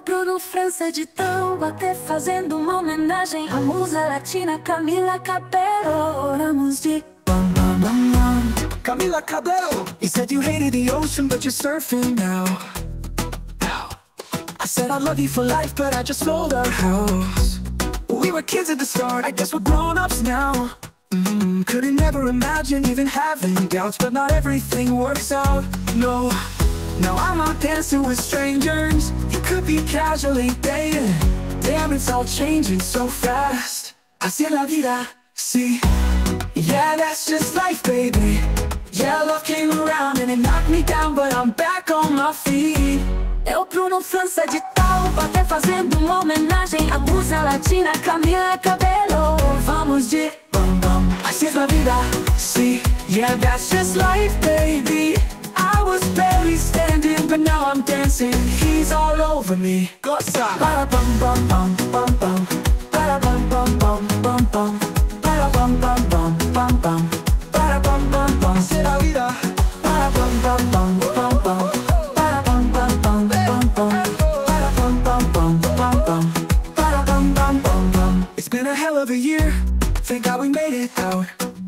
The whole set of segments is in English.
Bruno França Editão, até fazendo uma homenagem à musa latina Camila Cabello. Oramos de bam, bam, bam, bam. Camila Cabello, you said you hated the ocean, but you're surfing now. I said I love you for life, but I just sold our house. We were kids at the start, I guess we're grown-ups now. Couldn't never imagine even having doubts, but not everything works out, no. Now I'm out dancing with strangers. You could be casually dating. Damn, it's all changing so fast. Así es la vida, see. Yeah, that's just life, baby. Yeah, love came around and it knocked me down, but I'm back on my feet. Eu, Bruno França Editão, até fazendo uma homenagem à musa latina Camila Cabello. Vamos de bam bam. Así es la vida, see. Yeah, that's just life, baby. I was barely standing, but now I'm dancing. He's all over me. Goza. Para bum bum bum bum bum. Para bum bum bum bum bum. Para bum bum bum bum bum. Para bum bum bum. Así es la vida. Para bum bum bum bum bum. Para bum bum bum bum bum. Para bum bum bum bum bum. Para bum bum bum bum. It's been a hell of a year. Thank God we made it out.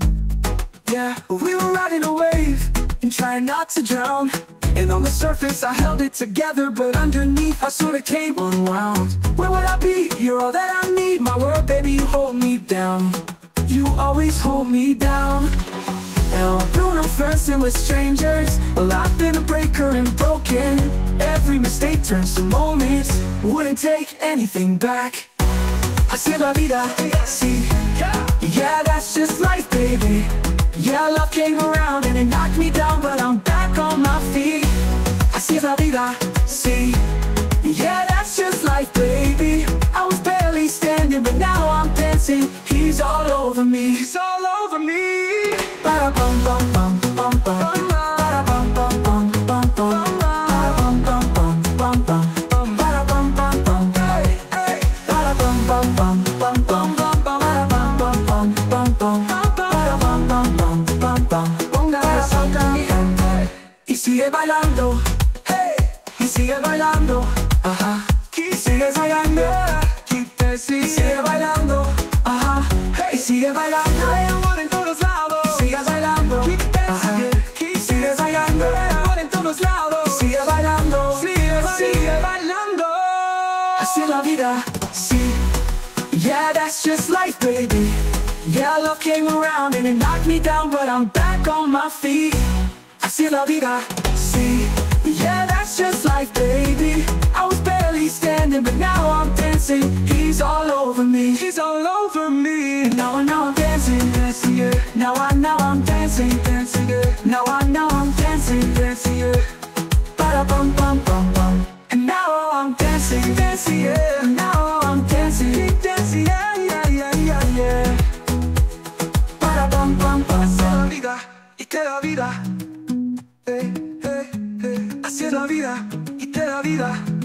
Yeah, we were riding a wave and trying not to drown. And on the surface I held it together, but underneath I sorta came unwound. Where would I be? You're all that I need. My world, baby, you hold me down. You always hold me down. Now I'm Bruno França with strangers. Well, I've been a breaker and broken. Every mistake turns to moments. Wouldn't take anything back. Así es la vida, see. Yeah, that's just life, baby. Yeah, love came around and it knocked me down, but I'm back on my feet. Así es la vida, see. Yeah, that's just life, baby. I was barely standing, but now I'm dancing. He's all over me. He's all over me. Para bum bum bum bum bum. Para bum bum bum bum bum. Para bum bum bum bum bum. Para bum bum bum. Hey hey. Para bum bum bum bum bum. Para bum bum bum bum bum. Para bum bum bum bum bum. Ponga esa canción y sigue bailando. Hey, y sigue bailando. Ajá. Y sigue bailando. Y sigue bailando. Ajá. Hey, sigue bailando. Hay amor en todos lados. Sigue bailando. Ajá. Y sigue bailando. Hay amor en todos lados. Sigue bailando. Sigue bailando. Así es la vida, sí. Yeah, that's just life, baby. Yeah, love came around and it knocked me down, but I'm back on my feet. Así es la vida, sí. Yeah, that's just life, baby. I was barely standing, but now I'm dancing. He's all over me. He's all over me. Now I'm dancing, dancing, yeah. Now I'm dancing, dancing, yeah. Now I'm dancing, dancing, yeah. Para bum bum bum bum. And now I'm dancing, dancing, yeah. Now I'm dancing, dancing, yeah, yeah, yeah, yeah, yeah. Para bum bum bum. Así es la vida y te da vida. Hey, hey, hey. Así es la vida y te da vida.